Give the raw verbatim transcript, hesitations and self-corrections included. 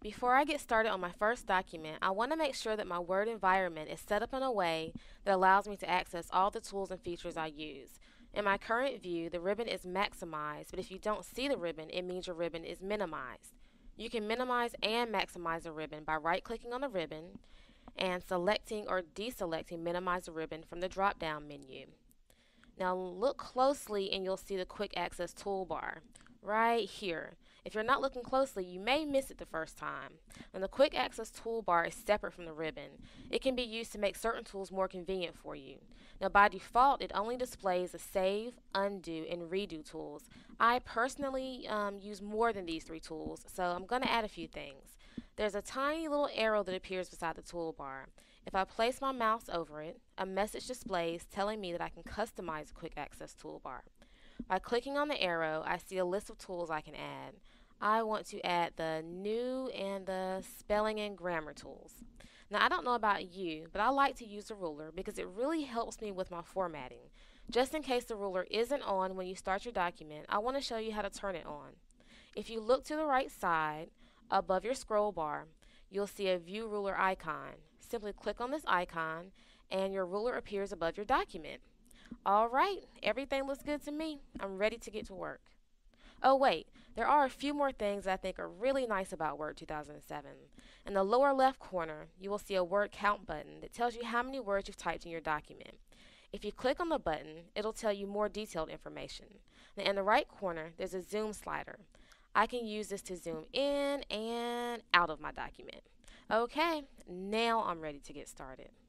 Before I get started on my first document, I want to make sure that my Word environment is set up in a way that allows me to access all the tools and features I use. In my current view, the ribbon is maximized, but if you don't see the ribbon, it means your ribbon is minimized. You can minimize and maximize a ribbon by right-clicking on the ribbon and selecting or deselecting Minimize the Ribbon from the drop-down menu. Now look closely and you'll see the Quick Access toolbar right here. If you're not looking closely, you may miss it the first time. And the Quick Access toolbar is separate from the ribbon. It can be used to make certain tools more convenient for you. Now by default, it only displays the Save, Undo, and Redo tools. I personally um, use more than these three tools, so I'm going to add a few things. There's a tiny little arrow that appears beside the toolbar. If I place my mouse over it, a message displays telling me that I can customize the Quick Access toolbar. By clicking on the arrow, I see a list of tools I can add. I want to add the new and the spelling and grammar tools. Now I don't know about you, but I like to use the ruler because it really helps me with my formatting. Just in case the ruler isn't on when you start your document, I want to show you how to turn it on. If you look to the right side, above your scroll bar, you'll see a View Ruler icon. Simply click on this icon and your ruler appears above your document. Alright, everything looks good to me. I'm ready to get to work. Oh wait, there are a few more things that I think are really nice about Word two thousand seven. In the lower left corner, you will see a word count button that tells you how many words you've typed in your document. If you click on the button, it'll tell you more detailed information. Now in the right corner, there's a zoom slider. I can use this to zoom in and out of my document. Okay, now I'm ready to get started.